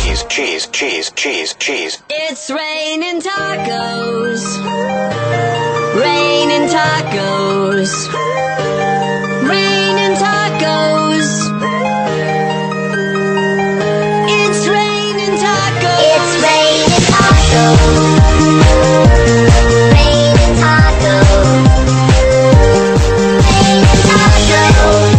cheese. It's raining tacos. Raining tacos. Raining tacos. It's raining tacos. It's raining tacos. Raining tacos. Raining tacos.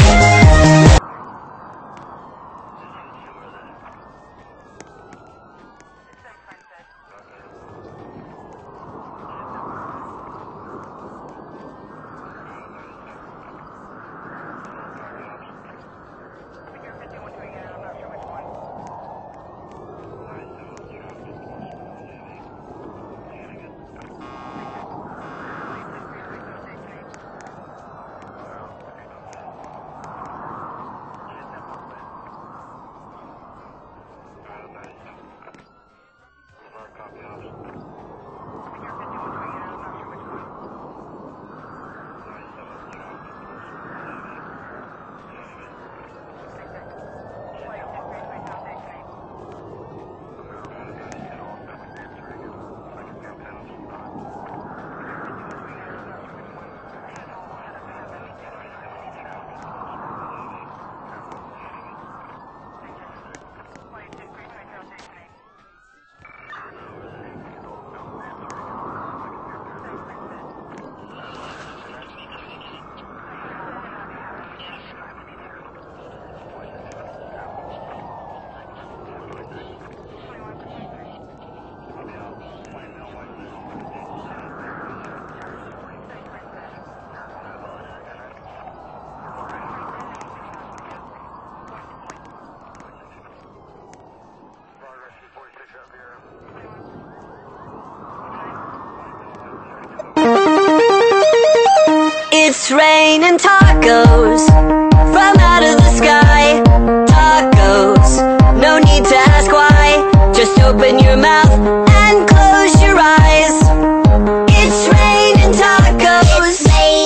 It's raining tacos from out of the sky. Tacos, no need to ask why. Just open your mouth and close your eyes. It's raining tacos.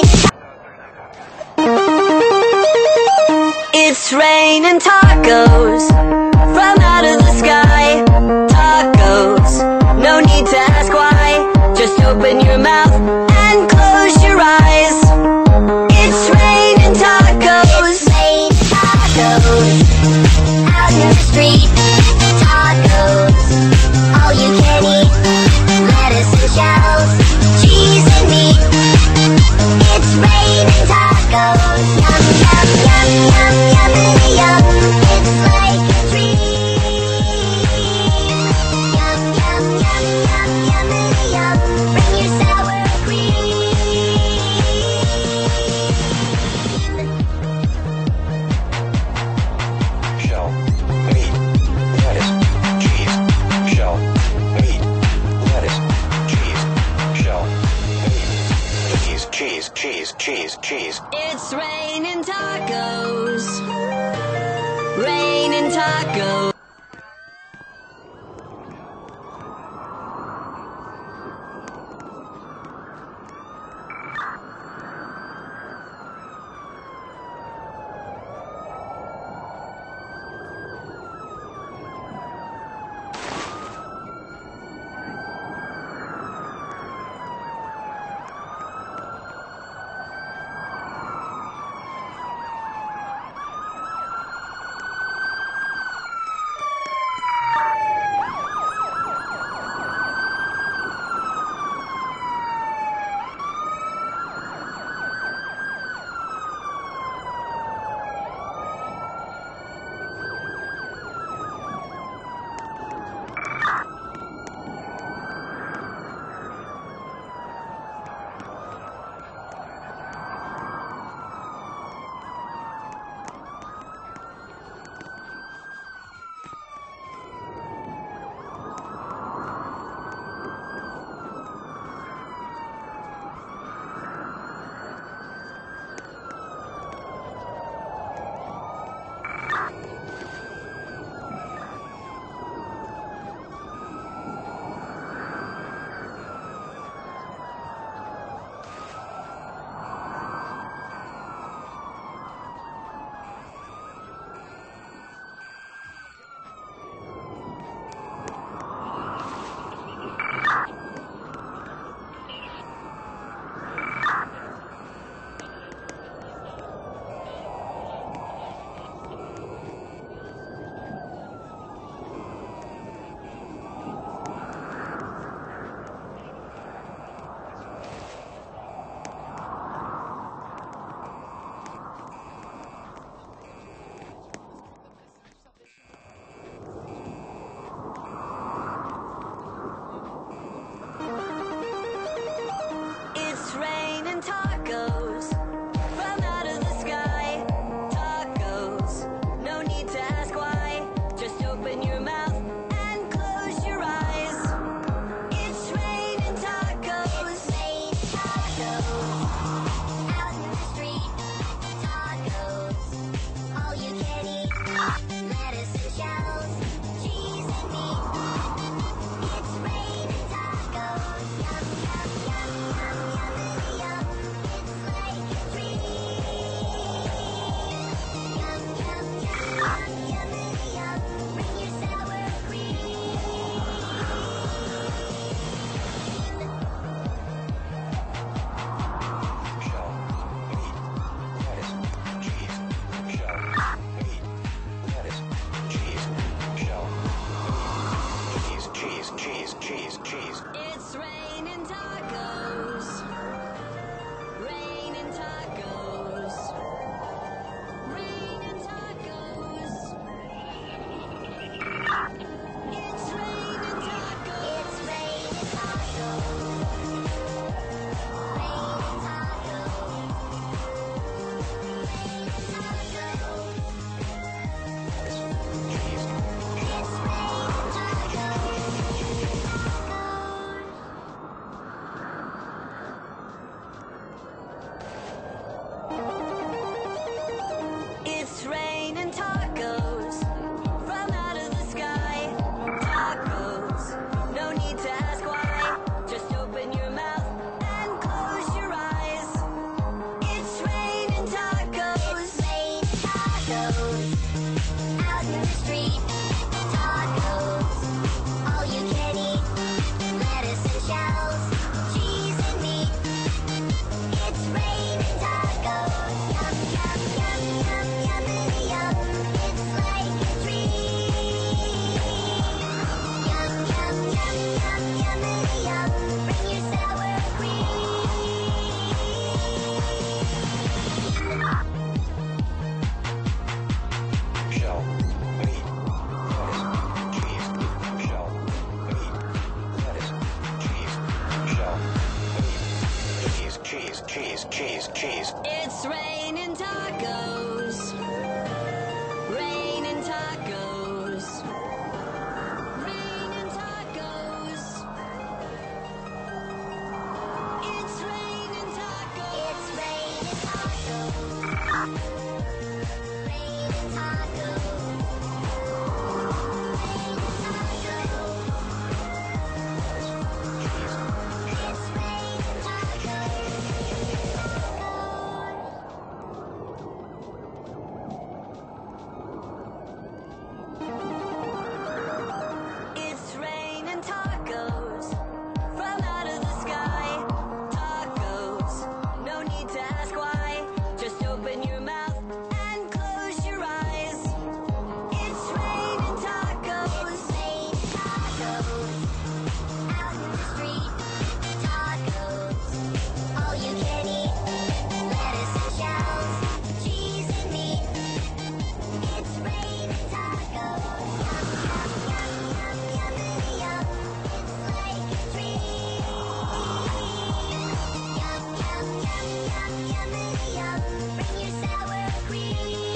It's raining tacos from out of the sky. Tacos, no need to ask why. Just open your mouth and close your eyes. It's raining tacos. Rain tacos. Out in the street. Tacos. All you can eat. Lettuce and shells. Cheese and meat. It's raining tacos. Yum, yum, yum, yum, yummity yum. It's like a treat. Yum, yum, yum, yum, yummity yum. Bring your sour cream. Shell, meat, lettuce, cheese. Shell, meat, lettuce, cheese. Shell, meat, cheese. It's raining tacos. Raining tacos. tacos, all you can eat, lettuce and shells, cheese and meat. It's raining tacos, yum, yum, yum, yum, yummity yum. It's like a dream. Yum, yum, yum, yum, yummity yum. Bring your sour Shell, meat, lettuce, cheese, shell, meat, lettuce, cheese, shell, meat, cheese. It's raining tacos. Raining tacos. Raining tacos. It's raining tacos. It's raining tacos. Raining tacos. Raining tacos. It's raining tacos. It's raining tacos from out of the sky. Tacos, no need to ask why. Just open your mouth and close your eyes. It's raining tacos. It's raining tacos. Out in the street. Tacos, all you can eat. Lettuce and shells, cheese and meat. It's raining tacos. Yum, yum, yum, yum, yummity yum. It's like a dream. Yum, yum, yum, yum, yummity yum. Bring your sour cream.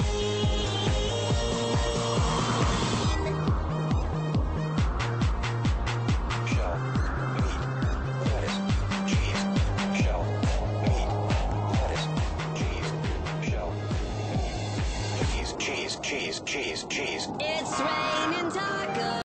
Shell, meat, lettuce, cheese, shell, meat, lettuce, cheese, shell, meat, cheese. It's raining tacos.